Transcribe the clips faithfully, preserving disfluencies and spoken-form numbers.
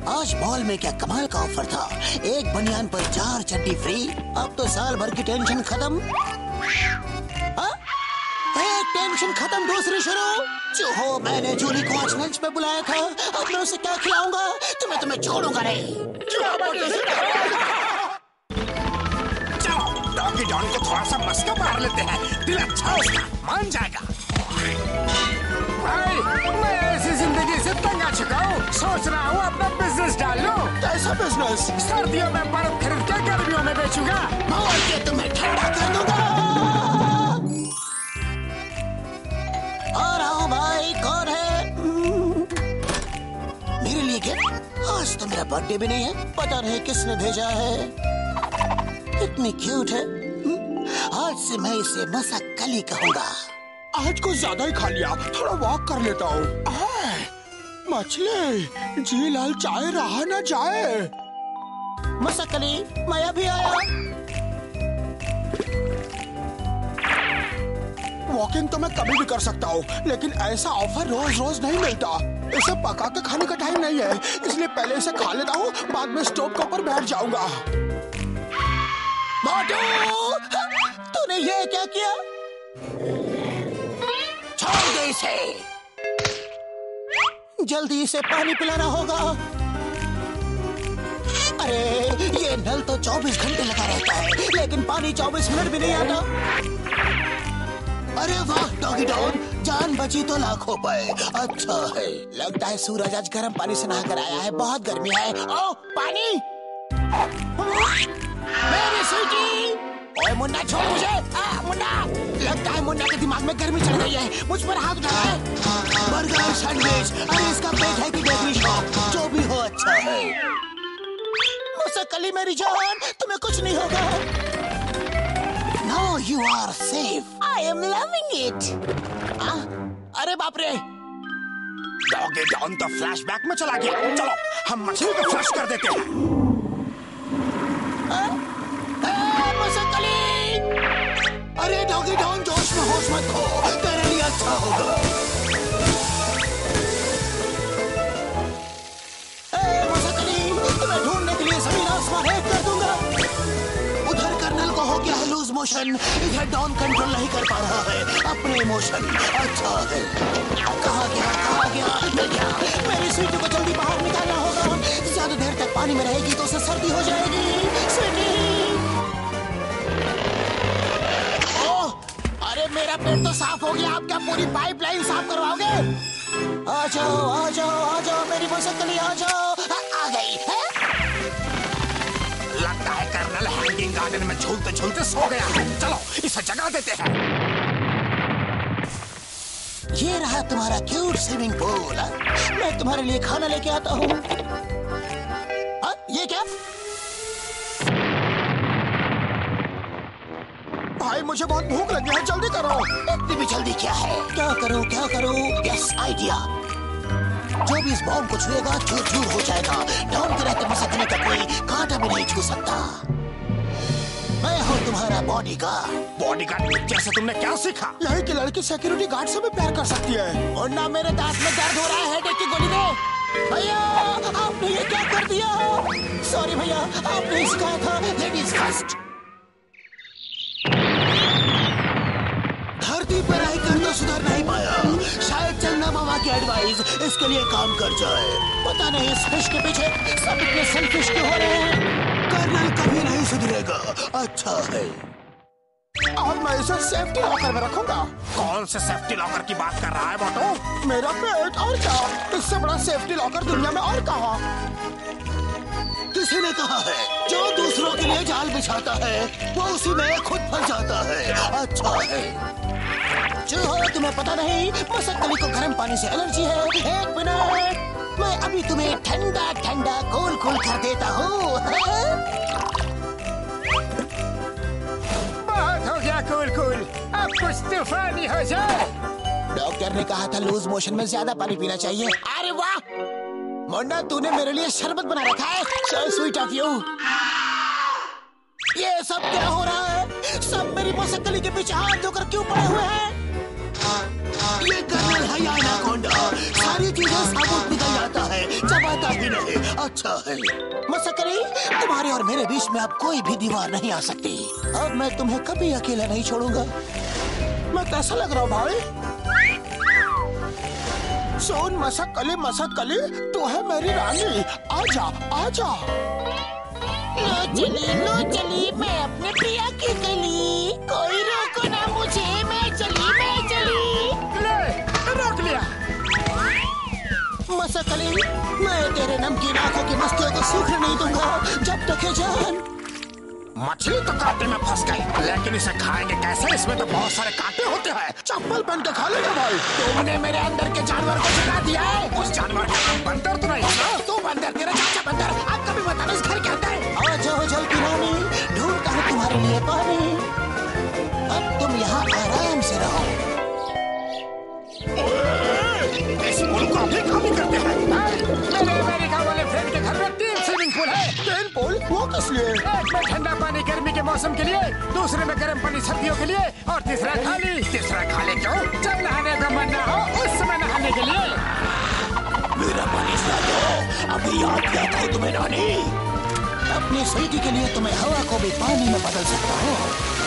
आज मॉल में क्या कमाल का ऑफर था। एक बनियान पर चार चड्डी फ्री। अब तो साल भर की टेंशन खत्म। हा? एक टेंशन खत्म दूसरी शुरू। जो हो, मैंने जूली को आज लंच में बुलाया था। अब मैं उसे क्या खिलाऊंगा? तो मैं तुम्हें छोड़ूंगा नहीं। चलो डॉगी डॉन को थोड़ा सा मस्का मार लेते हैं, दिल अच्छा उसका मान जाएगा। भाई, मैं ऐसी जिंदगी से तंग आ चुका हूँ। सोच रहा हूँ अपना बिजनेस डाल लूं। कैसा बिजनेस? सर्दियों में बर्फ खरीद के गर्मियों में बेचूंगा और के तुम्हें ठंडा कर दूंगा। और आओ भाई, कौन है? मेरे लिए क्या? आज तो मेरा बर्थडे भी नहीं है। पता नहीं किसने भेजा है। कितनी क्यूट है। आज से मैं इसे मसक्कली कहूंगा। आज कुछ ज्यादा ही खा लिया, थोड़ा वॉक कर लेता हूँ। मछली, जी लाल चाय रहा ना जाए। मसक्कली, मैं अभी आया। वॉकिंग तो मैं कभी भी कर सकता हूँ, लेकिन ऐसा ऑफर रोज रोज नहीं मिलता। इसे पका के खाने का टाइम नहीं है, इसलिए पहले इसे खा लेता हूँ, बाद में स्टोव के ऊपर बैठ जाऊंगा। मोटू, तूने ये क्या किया? छोड़ दे इसे। जल्दी इसे पानी पिलाना होगा। अरे ये नल तो चौबीस घंटे लगा रहता है, लेकिन पानी चौबीस मिनट भी नहीं आता। अरे वाह डॉगी डॉन, जान बची तो लाखों पे। अच्छा है, लगता है सूरज आज गर्म पानी से नहाकर आया है। बहुत गर्मी है। ओह पानी, मेरी स्वीटी। ओए मुन्ना, छोड़ मुझे। आ, मुन्ना, लगता है मुन्ना के दिमाग में गर्मी चढ़ गई है। मुझ पर हाथ उठाया है। बर्गर, सैंडविच, अरे इसका पेट है कि बेकरी शॉप, जो भी हो अच्छा है। मसक्कली मेरी जान, तुम्हें कुछ नहीं होगा। Now you are safe. I am loving it. आ, अरे बाप रे, डॉगी डॉन तो फ्लैशबैक में चला गया। चलो हम मछली को फ्लश कर देते हैं। मसक्कली, अरे डॉगी डॉन, जोश में होश मत खो, तेरे लिए अच्छा होगा। ए मसक्कली, तुम्हें ढूंढने के लिए जमीन आसमान एक कर दूंगा। उधर कर्नल को हो गया है लूज मोशन, इधर डॉन कंट्रोल नहीं कर पा रहा है अपने इमोशन। अच्छा है, कहाँ गया कहाँ गया मिल गया। मेरी स्वीटी को जल्दी बाहर निकालना होगा। ज्यादा देर तक पानी में रहेगी तो उसे सर्दी हो जाएगी। स्वीटी, मेरा पेट तो साफ हो गया, आप क्या पूरी पाइपलाइन साफ करवाओगे? आ जाओ आ जाओ आ जाओ मेरी मसक्कली, आ जाओ। आ, आ गई है? लगता है कर्नल हैंगिंग गार्डन में झूलते झूलते सो गया है। चलो इसे जगा देते हैं। ये रहा तुम्हारा क्यूट स्विमिंग पूल। मैं तुम्हारे लिए खाना लेके आता हूँ। ये क्या? भाई मुझे बहुत भूख लगी है, जल्दी करो। इतनी भी जल्दी क्या है? क्या करूं क्या करूं? Yes idea. जो भी इस बॉम्ब को छुएगा चूर चूर हो जाएगा। डॉन के रहते मसक्कली का कोई कांटा भी नहीं छू सकता। मैं हूँ तुम्हारा बॉडीगार्ड। बॉडीगार्ड जैसे तुमने क्या सीखा? यही कि लड़की सिक्योरिटी गार्ड से भी प्यार कर सकती है। और ना मेरे दांत में दर्द हो रहा है, हेडेक की गोली दे। भैया आपने ये क्या कर दिया? सॉरी भैया, आपने सिखाया था लेडीज फर्स्ट। धरती पर रहकर तो सुधर नहीं पाया, शायद चंदा मामा की एडवाइस इसके लिए काम कर जाए। पता नहीं इस फिश के पीछे सब इतने सेल्फिश क्यों हो रहे हैं। कर्नल कभी नहीं सुधरेगा। अच्छा है, और मैं इसे सेफ्टी लॉकर में रखूंगा। कौन से सेफ्टी लॉकर की बात कर रहा है मोटू? मेरा पेट, और क्या? इससे बड़ा सेफ्टी लॉकर दुनिया में और कहाँ? किसी ने कहा है जो दूसरों के लिए जाल बिछाता है वो उसी में खुद फंस जाता है। अच्छा है, चूहो तुम्हें पता नहीं मसक्कली को गर्म पानी से एलर्जी है। एक मिनट, मैं अभी तुम्हें ठंडा ठंडा कूल कूल कर देता हूँ। बहुत हो गया कूल कूल, अब कुछ तूफानी हो जाए। डॉक्टर ने कहा था लूज मोशन में ज्यादा पानी पीना चाहिए। अरे वाह मुन्ना, तूने मेरे लिए शरबत बना रखा है। So sweet of you। ये सब क्या हो रहा है? सब मेरी मसक्कली के पीछे हाथ धोकर क्यों पड़े हुए हैं? कर्नल है या एनाकोंडा, सारी चीजें साबुत निकल जाता है, चबाता भी नहीं। अच्छा है मसकरी, तुम्हारे और मेरे बीच में अब कोई भी दीवार नहीं आ सकती। अब मैं तुम्हें कभी अकेला नहीं छोड़ूंगा। मैं कैसा लग रहा हूँ भाई? सुन मसकली मसकली, तू है मेरी रानी, आजा आजा। लो चली लो चली मैं अपने प्रिया की गली, कोई रोको ना मुझे, मैं चली मैं चली। ले रोक लिया। मसकली, मैं तेरे नमकीन आंखों की मस्तियों को सूखने नहीं दूंगा जब तक है जान। मछली तो कांटे में फंस गई, लेकिन इसे खाएंगे कैसे? इसमें तो बहुत सारे कांटे होते हैं। चप्पल पहन के खा लेगा भाई। तुमने मेरे अंदर के जानवर को जगा दिया है। उस जानवर का नाम बंदर तो नहीं है? तू बंदर, तेरा चाचा बंदर। अब कभी बताना इस घर के अंदर। आ जाओ जल्दी रानी, ढूंढता हूँ तुम्हारे लिए पानी। अब तुम यहाँ आराम से रहो। इस पुल को अभी खाली करते हैं। मेरे अमेरिका वाले फ्रेंड के घर में तीन स्विमिंग पूल है। तीन पूल? वो किस लिए? एक में ठंडा पानी गर्मी के मौसम के लिए, दूसरे में गर्म पानी सर्दियों के लिए, और तीसरा खाली। तीसरा खाली क्यों? जब नहाने का मन ना हो उस समय नहाने के लिए। मेरा पानी सुना दो, अभी याद किया था तुम्हें रानी। अपनी स्वीटी के लिए तुम्हें हवा को भी पानी में बदल सकता हूँ।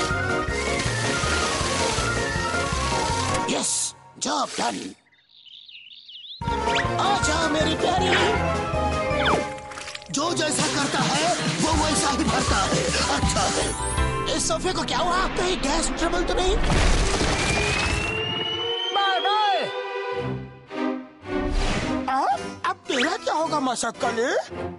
Yes, job done. आजा मेरी प्यारी। जो जैसा करता है वो वैसा ही भरता है। अच्छा है। इस सोफे को क्या हुआ? कहीं गैस ट्रबल तो नहीं? Bye bye. अब तेरा क्या होगा मसकली?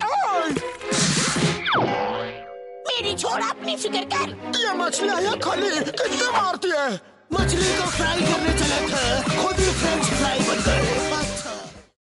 मेरी छोड़, अपनी फिक्र कर। ये मछलियाँ यहाँ खाली कितने मारती है? मछली को फ्राई करने चले थे, खुद ही फ्रेंच फ्राई बन गए।